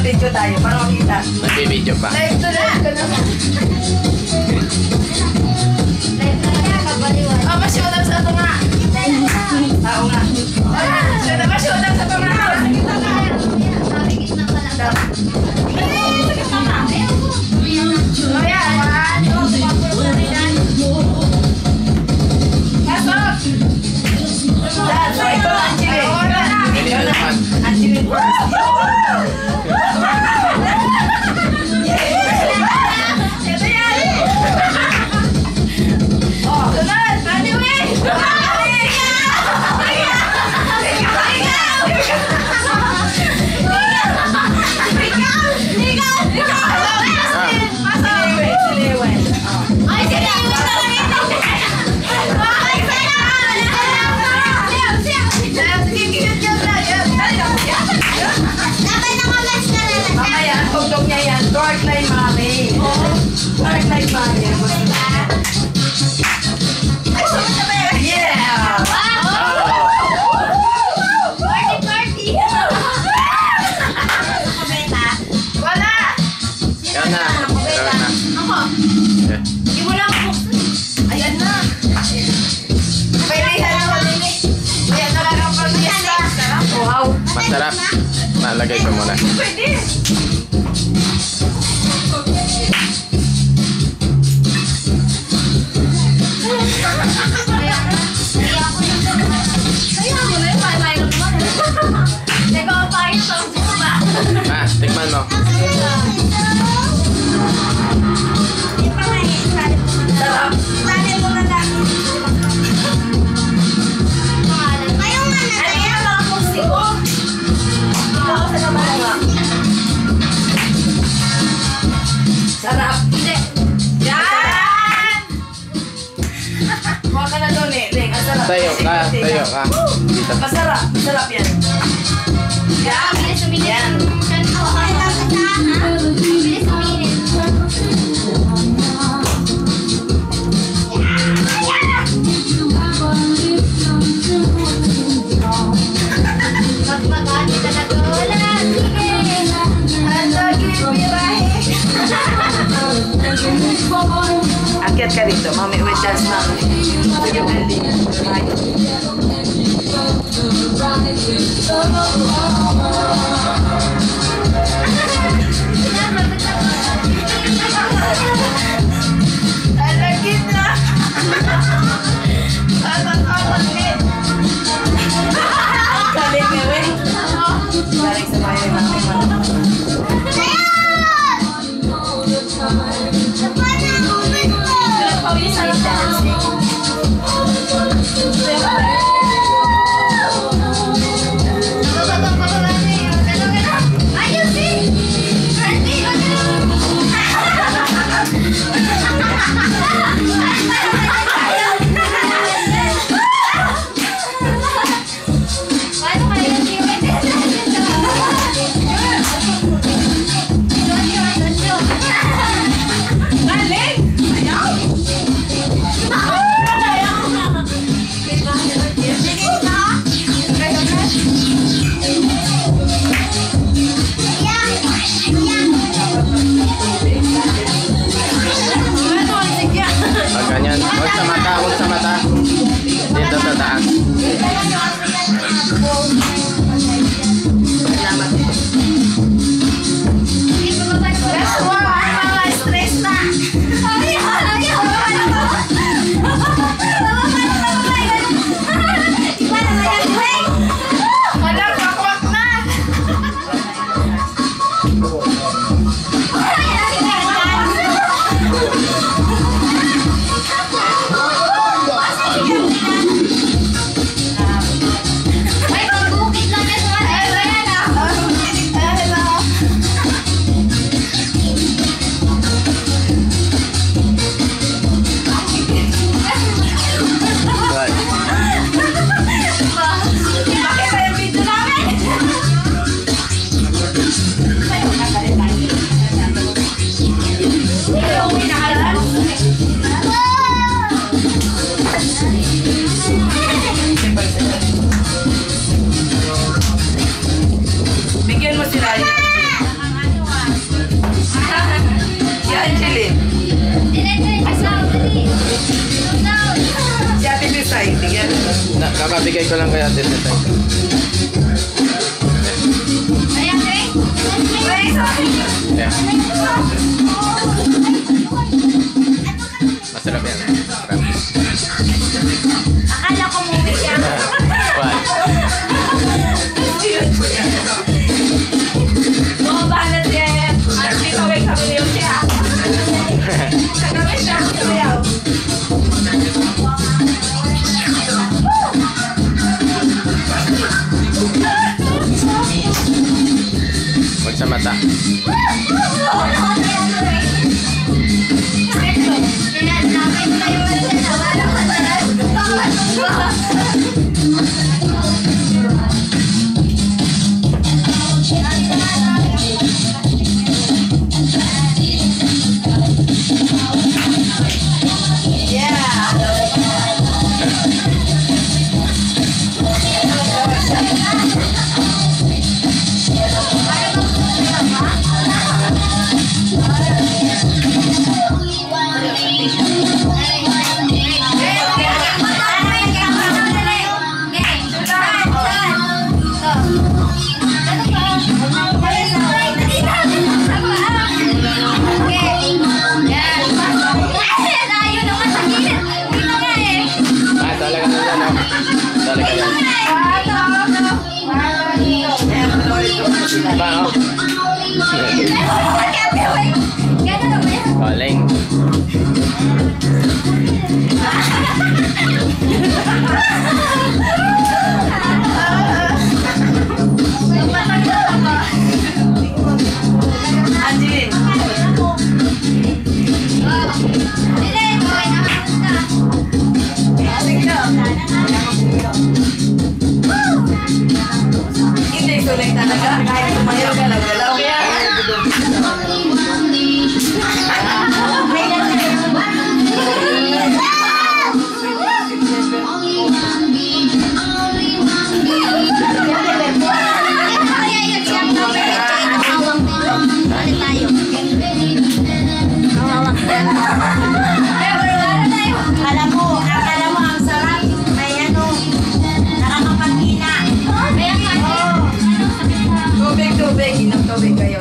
video tayo para makita. Nag-video pa. Live to live ka naman. Live na niya, kabaliwan. Oh, ma-shoot up sa ito nga. Oo nga. Ma-shoot up sa ito nga. Sabi gitna ka lang. Oh, yeah. Pasok! Dad, so ito ang chili. Ganito naman. Ang chili. Ito yan. Oh, sunod. Anyway. Dark light mommy. Dark light mommy. Yeah. Party! Wala. Yan na. Ikaw na. Ako. Okay. Hindi mo lang buksan. Ayan na. Pwede na lang. Ayan na lang ang pag-iasa. Wow. Masarap. Nalagay ko muna. Pwede. Ah, tikman mo. Sarap. Sarap. Hindi. Yan! Huwag ka na doon eh. Ling, ang sarap. Tayo ka. Tayo ka. Dito. Masarap. Masarap yan. Yan. Bilis uminit. Yan. Bilis uminit. Magmagati talaga. Wala. Sige. Ang lagi birahe. Akyat ka dito. Mami, wait, dance mami. With your belly. Right. Ang lagit na. Atat-atat eh. Ang galing nga, wey. Galing sa bayan namin. Ayun, see? kakabigay ko lang kaya din ito. Ayan, Dre. Ay, sorry. Yeah. Masarap yan. Promise. Akala ko movie siya. What? Bumabanat yan. At dito may sabihin siya. Kami siya sabihin. Huwag sa mata. Ah, talaga na yan. Oh. Talaga yan. Ba, oh. Calling. Angelin. Hindi sulit talaga. Kahit tumayo ka lang. Galaw ka. Akala mo ang sarap. May ano, nakakapagkina. Tubig. Inom tubig kayo.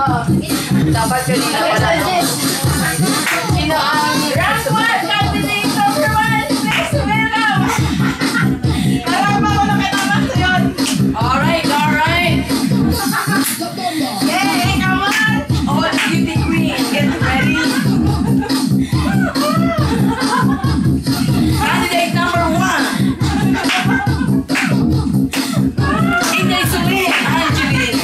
Dapat kanina wala. Sino ang Round 1, candidate number 1. Please welcome. Parang pa ako nakitamak sa yun. Alright, alright. Yay, come on. All beauty queen, get ready. Candidate number 1. Inday Suli, Angeline.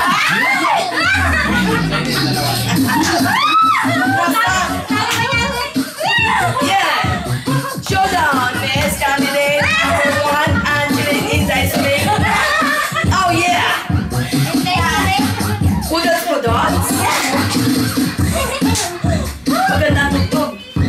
Yeah. Showdown, Miss Candidate number 1, Angeline Inday Suli. Oh yeah. Kudas po dots. Maganda tugtog.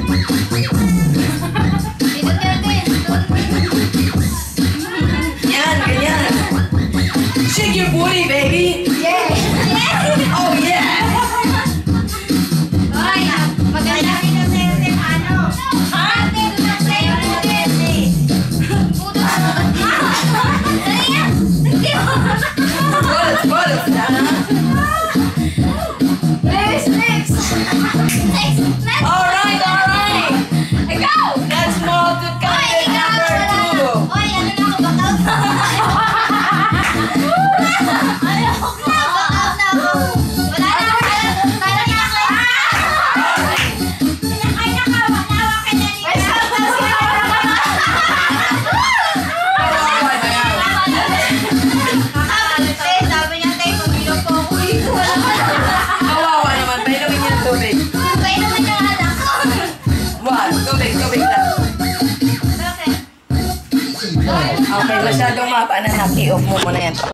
Yan, ganyan. Shake your booty, baby. Oh yeah. Bullets, Alright, alright. Let's move to candidate number 2. Kawawa naman, painumin niya ng tubig. Tubig lang. Okay, masyadong mapa na naki-off mo muna yan.